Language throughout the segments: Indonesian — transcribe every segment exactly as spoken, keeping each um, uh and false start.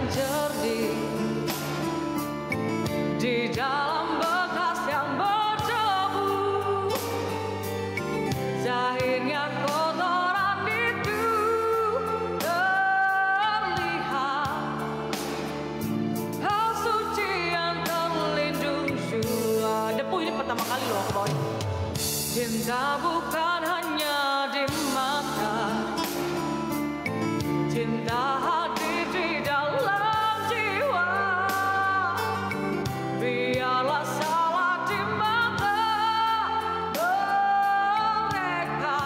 jernih di dalam bekas yang berdebu. Zahirnya kotoran itu terlihat, hal suci yang terlindung jua. Debu ini pertama kali loh aku bawain. Cinta bukan hanya di mata, cinta hadir di dalam jiwa. Biarlah salah di mata mereka,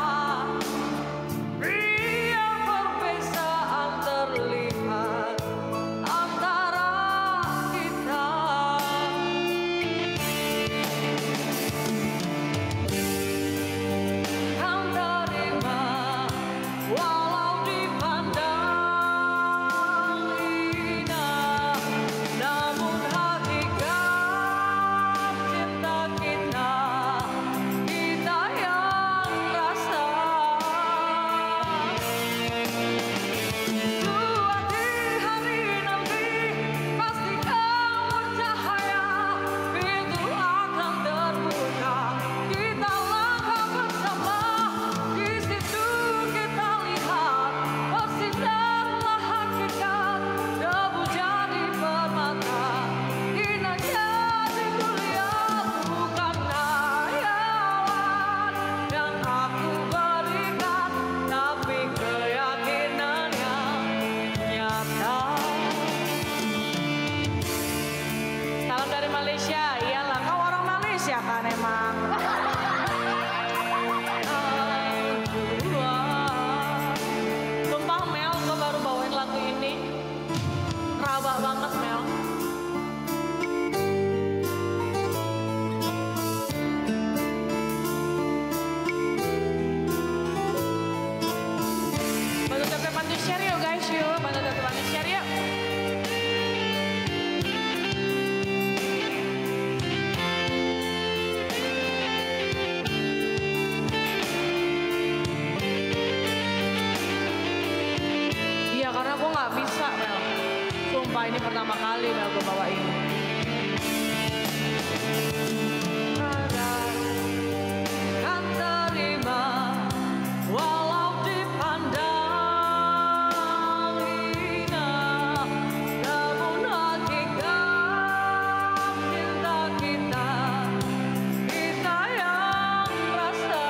biar perbedaan terlihat antara kita. Kan terima walau dipandang indah, namun hakikat cinta kita, kita yang rasa. Suatu hari nanti pasti kau bercahaya, pintu akan terbuka, kita langkah bersama. Di situ kita lihat bersinarlah hakikat, debu jadi permata, indah jadi mulia. Bukan hayalan yang aku berikan, tapi keyakinan yang nyata. Salam dari Malaysia. Iyalah, kau orang Malaysia kan emang. Sumpah Mel, gue baru bawain lagu ini, rabak banget Mel. Bantu teman-teman di share yuk guys, yuk bantu teman-teman di share yuk. Iya, karena gue nggak bisa Mel. Sumpah ini pertama kali Mel gue bawain. Kan terima walau dipandang indah, namun hakikat cinta kita, kita yang rasa.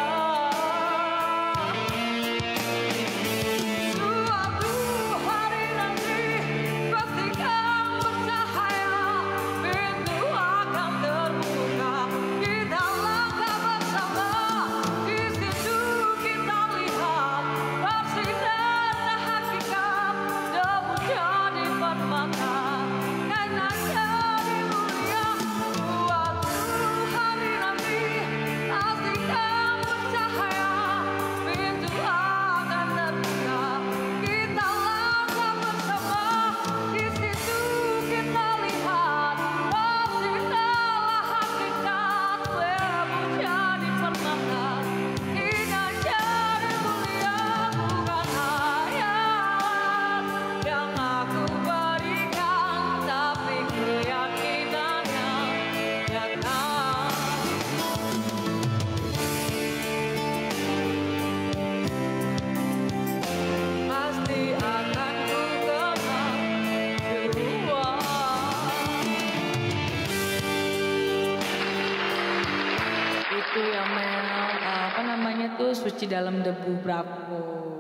Suatu hari nanti pasti kau bercahaya, pintu akan terbuka, kita langkah bersama. Di situ kita lihat bersinarnya hakikat, debu jadi permata, karena jadi mulia. Suatu hari nanti pasti kau bercahaya, pintu akan terbuka, kita langkah bersama. Di situ kita lihat bersinarlah hakikat, debu jadi permata, indah jadi mulia. Bukan hayalan yang aku berikan, tapi keyakinan yang nyata. Pasti akan ku kenang jua. Itu ya Mel, apa namanya tuh, suci dalam debu. Bravo.